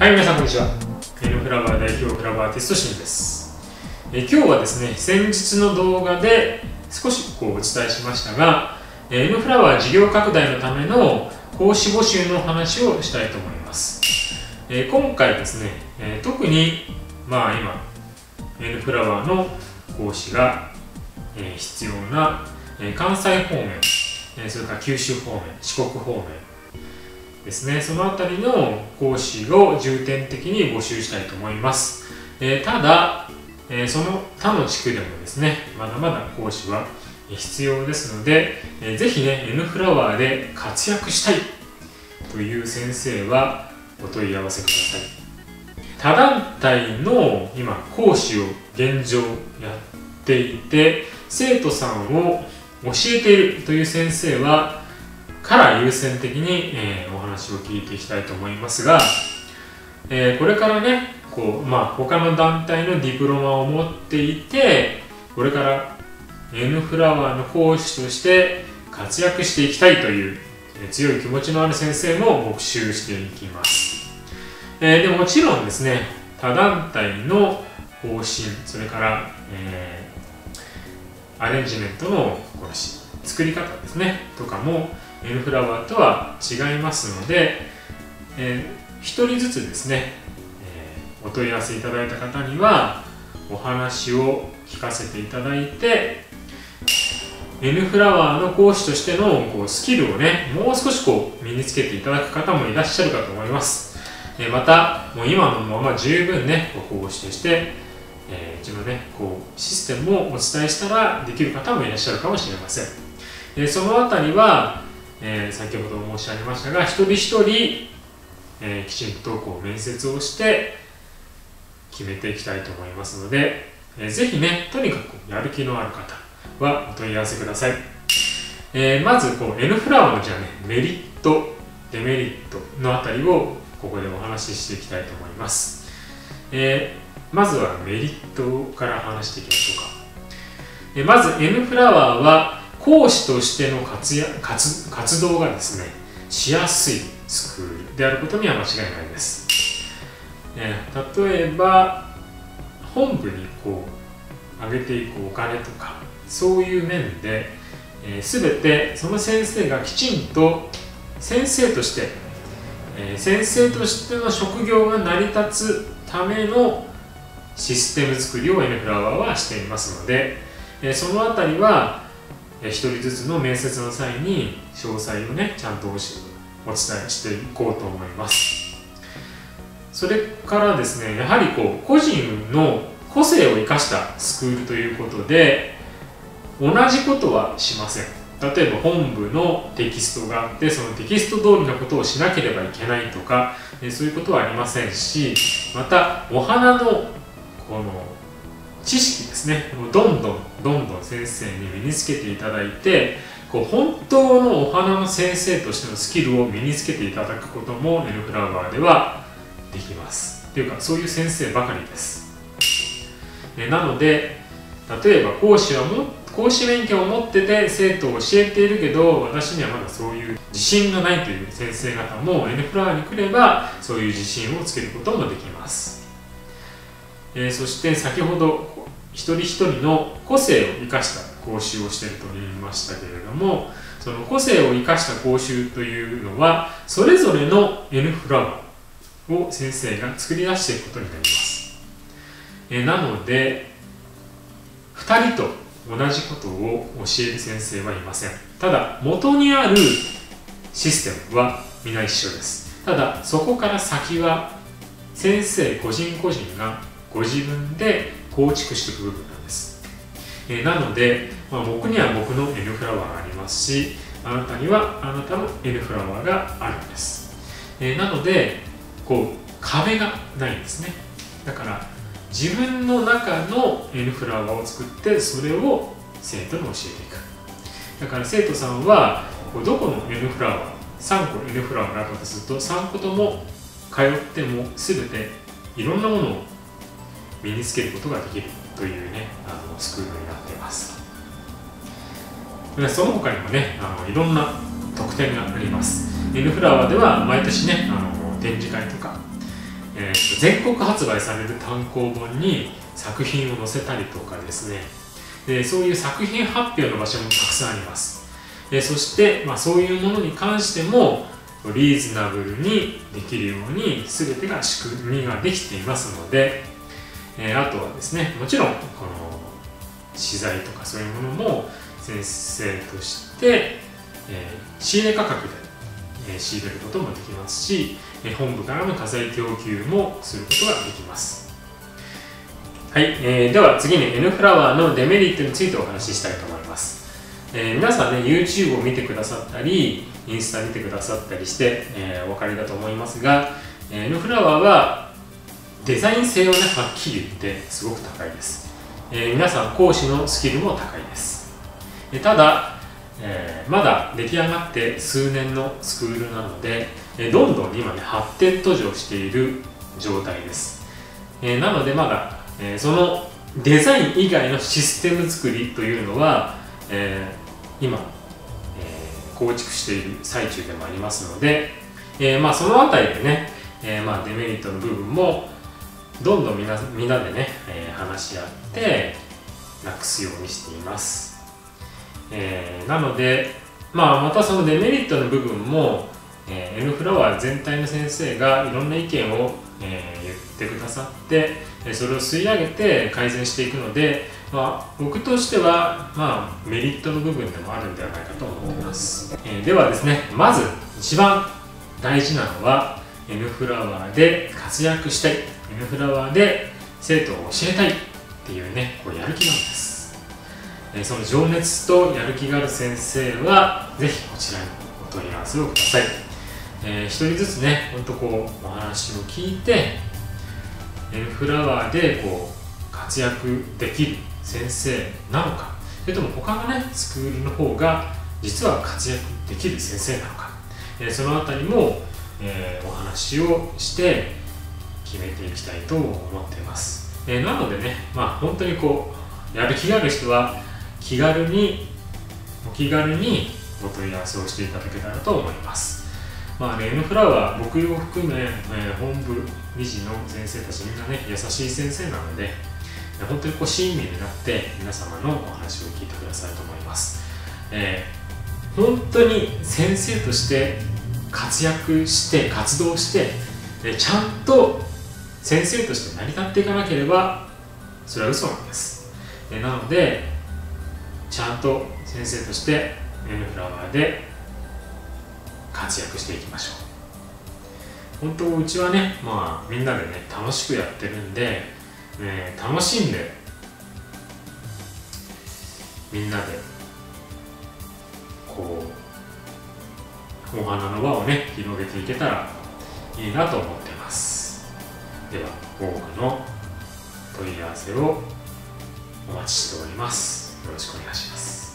はい、皆さんこんにちは。Nフラワー代表フラワーアーティストしんです。今日はですね、先日の動画で少しお伝えしましたが、Nフラワー事業拡大のための講師募集の話をしたいと思います。今回ですね、特に今 Nフラワーの講師が必要な関西方面、それから九州方面、四国方面ですね、そのあたりの講師を重点的に募集したいと思います。ただ、その他の地区でもですね、まだまだ講師は必要ですので、ぜひね、Nフラワーで活躍したいという先生はお問い合わせください。他団体の今、講師を現状やっていて、生徒さんを教えているという先生から優先的に、お話を聞いていきたいと思いますが、これからね他の団体のディプロマを持っていて、これから N フラワーの講師として活躍していきたいという強い気持ちのある先生も募集していきます。でもちろんですね、他団体の方針、それから、アレンジメントの作り方ですねとかもNフラワーとは違いますので、1人ずつですね、お問い合わせいただいた方にはお話を聞かせていただいて、Nフラワーの講師としてのスキルをね、もう少し身につけていただく方もいらっしゃるかと思います。またもう今のまま十分ね講師としてうちのねシステムをお伝えしたらできる方もいらっしゃるかもしれません。そのあたりは先ほど申し上げましたが、一人一人、きちんと面接をして決めていきたいと思いますので、ぜひね、とにかくやる気のある方はお問い合わせください。まずNフラワーのメリット、デメリットのあたりをここでお話ししていきたいと思います。まずはメリットから話していきましょうか。まず N フラワーは講師としての活動がですね、しやすいスクールであることには間違いないです。例えば本部に上げていくお金とか、そういう面で、全てその先生がきちんと先生としての職業が成り立つためのシステム作りを N フラワーはしていますので、そのあたりは1人ずつの面接の際に詳細をねちゃんとお伝えしていこうと思います。それからですね、やはり個人の個性を生かしたスクールということで、同じことはしません。例えば本部のテキストがあって、そのテキスト通りのことをしなければいけないとか、そういうことはありませんし、またお花の知識ですね、どんどん先生に身につけていただいて、本当のお花の先生としてのスキルを身につけていただくことも N フラワーではできます。というか、そういう先生ばかりです。なので、例えば講師免許を持ってて生徒を教えているけど、私にはまだそういう自信がないという先生方も N フラワーに来れば、そういう自信をつけることもできます。そして先ほど一人一人の個性を生かした講習をしていると言いましたけれども、その個性を生かした講習というのはそれぞれの N フラワーを先生が作り出していくことになります。なので2人と同じことを教える先生はいません。ただ元にあるシステムは皆一緒です。ただそこから先は先生個人個人がご自分で構築していく部分なんです。なので、僕には僕の N フラワーがありますし、あなたにはあなたの N フラワーがあるんです。なので壁がないんですね。だから自分の中の N フラワーを作って、それを生徒に教えていく。だから生徒さんはどこの N フラワー、3個 N フラワーがあるとすると、3個とも通っても全ていろんなものを身につけることができるというね、スクールになっています。その他にもね、いろんな特典があります。N フラワーでは毎年ね、展示会とか、 全国発売される単行本に作品を載せたりとかですね、そういう作品発表の場所もたくさんあります。そして、そういうものに関してもリーズナブルにできるように全てが仕組みができていますので、あとはですね、もちろんこの資材とかそういうものも先生として、仕入れ価格で、仕入れることもできますし、本部からの家財供給もすることができます。はい、では次に N フラワーのデメリットについてお話ししたいと思います。皆さんね YouTube を見てくださったりインスタ見てくださったりして、お分かりだと思いますが、N フラワーはデザイン性をねはっきり言ってすごく高いです。皆さん講師のスキルも高いです。ただ、まだ出来上がって数年のスクールなので、どんどん今ね発展途上している状態です。なのでまだそのデザイン以外のシステム作りというのは、今、構築している最中でもありますので、そのあたりでね、デメリットの部分もどんどんみんなでね、話し合ってなくすようにしています。なので、またそのデメリットの部分も、N フラワー全体の先生がいろんな意見を、言ってくださってそれを吸い上げて改善していくので、僕としては、メリットの部分でもあるんではないかと思っています。ではですね、まず一番大事なのは N フラワーで活躍したい、N フラワーで生徒を教えたいっていうね、やる気なんです。その情熱とやる気がある先生はぜひこちらにお問い合わせをください。一人ずつね、お話を聞いて N フラワーで活躍できる先生なのか、それとも他のねスクールの方が実は活躍できる先生なのか、そのあたりも、お話をして決めていきたいと思っています。なのでね、本当にやる気がある人はお気軽にお問い合わせをしていただけたらと思います。N フラワー、僕を含め、本部理事の先生たちみんなね優しい先生なので、本当に親身になって皆様のお話を聞いてくださいと思います。本当に先生として活躍して活動してちゃんと先生として成り立っていかなければそれは嘘なんです。なのでちゃんと先生として N フラワーで活躍していきましょう。本当うちはね、みんなでね楽しくやってるんで、楽しんでみんなでお花の輪をね広げていけたらいいなと思っています。では多くの問い合わせをお待ちしております。よろしくお願いします。